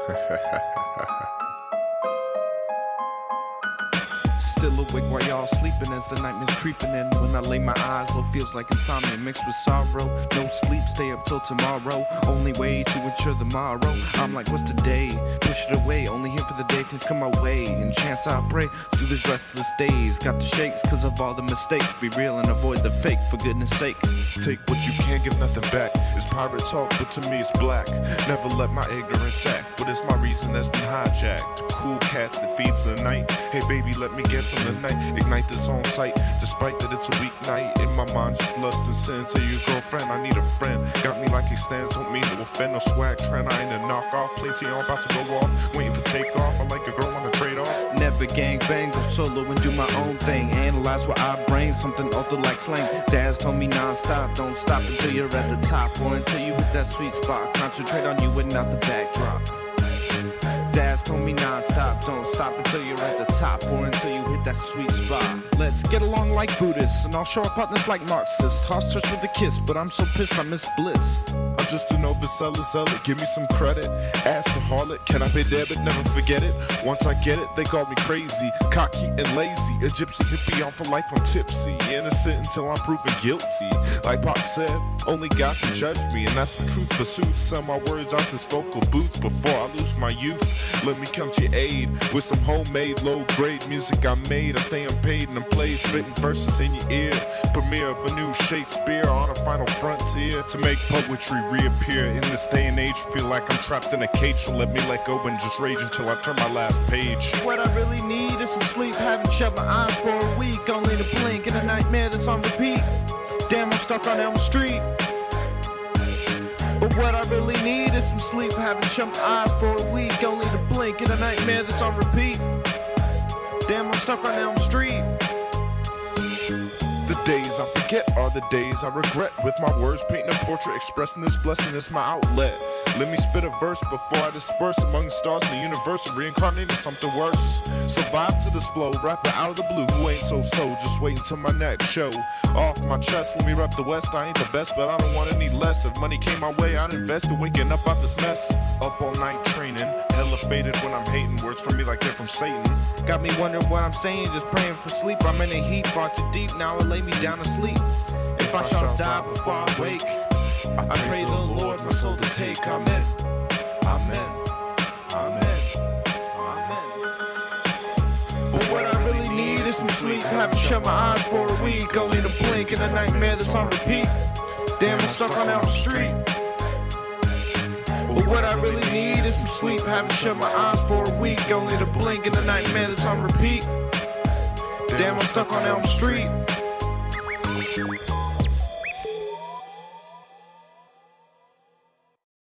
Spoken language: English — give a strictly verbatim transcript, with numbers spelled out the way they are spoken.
Still awake while y'all sleeping as the nightmare's creeping in. When I lay my eyes, what feels like insomnia mixed with sorrow. No sleep, stay up till tomorrow. Only way to ensure the morrow. I'm like, what's today? Push it away, only here for the day things come my way. And chance I pray through these restless days. Got the shakes cause of all the mistakes. Be real and avoid the fake, for goodness sake. Take what you can't give nothing back. It's pirate talk, but to me it's black. Never let my ignorance act, but it's my reason that's been hijacked. A cool cat that feeds the night. Hey baby, let me get some tonight. Ignite this on sight, despite that it's a weeknight. In my mind, just lust and sin. Tell your girlfriend I need a friend. Got me like extends, don't mean to offend. No swag trend, I ain't a knockoff. Plenty on, about to go off. Waiting for takeoff. I like a girl on a trade off. Never gang bang, go solo and do my own thing. Analyze what I bring, something altered like slang. Dad's told me non-stop, don't stop until you're at the top, or until you hit that sweet spot. Concentrate on you and not the backdrop. Dad's told me non-stop, don't stop until you're at the top, or until you hit that sweet spot. Let's get along like Buddhists, and I'll show our partners like Marxists. Toss touch with a kiss, but I'm so pissed I miss bliss. I'm just an overseller, zealot, give me some credit. Ask the harlot, can I pay debit? Never forget it. Once I get it, they call me crazy, cocky and lazy. A gypsy hippie on for life, I'm tipsy. Innocent until I'm proven guilty. Like Pac said, only God can judge me, and that's the truth for sooth. Send my words out this vocal booth before I lose my youth. Let me come to your aid with some homemade, low-grade music I made. I stay unpaid and I'm played, spitting verses in your ear. Premiere of a new Shakespeare on a final frontier to make poetry reappear. In this day and age, feel like I'm trapped in a cage, so let me let go and just rage until I turn my last page. What I really need is some sleep. Haven't shut my eyes for a week, only to blink in a nightmare that's on repeat. Damn, I'm stuck on Elm Street. But what I really need is some sleep. Haven't shut my eyes for a week, only to blink in a nightmare that's on repeat. Damn, I'm stuck on Elm Street. The days I forget are the days I regret. With my words painting a portrait, expressing this blessing is my outlet. Let me spit a verse before I disperse among the stars in the universe and reincarnate into something worse. So vibe to this flow, rapping out of the blue. Who ain't so so? Just wait until my next show. Off my chest, let me rep the West. I ain't the best, but I don't want any less. If money came my way, I'd invest in waking up out this mess. Up all night training, hella faded when I'm hating. Words from me like they're from Satan. Got me wondering what I'm saying, just praying for sleep. I'm in the heat, far too deep, now it lay me down to sleep. If I shall die before I wake, I pray the Lord my soul to take. Amen. Amen. Amen. Amen. But what I really need is some sleep. Haven't shut my eyes for a week, only to blink in a nightmare that's on repeat. Damn, I'm stuck on Elm Street. But what I really need is some sleep. Haven't shut my eyes for a week, only to blink in a nightmare that's on repeat. Damn, I'm stuck on Elm Street.